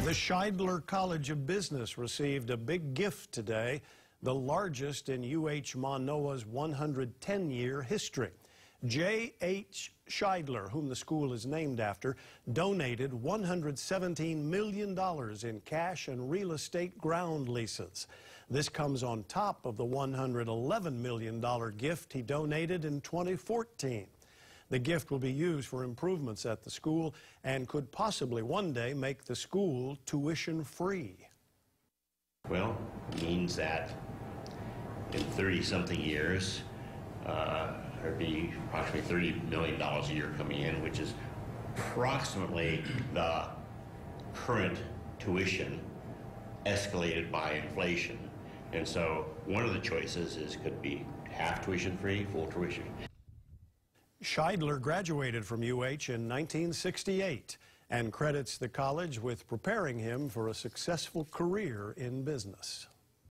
The Shidler College of Business received a big gift today, the largest in UH Manoa's 110-year history. J.H. Shidler, whom the school is named after, donated $117 million in cash and real estate ground leases. This comes on top of the $111 million gift he donated in 2014. The gift will be used for improvements at the school and could possibly one day make the school tuition-free. Well, it means that in 30-something years, there'd be approximately $30 million a year coming in, which is approximately the current tuition escalated by inflation. And so one of the choices could be half tuition-free, full tuition. Shidler graduated from UH in 1968 and credits the college with preparing him for a successful career in business.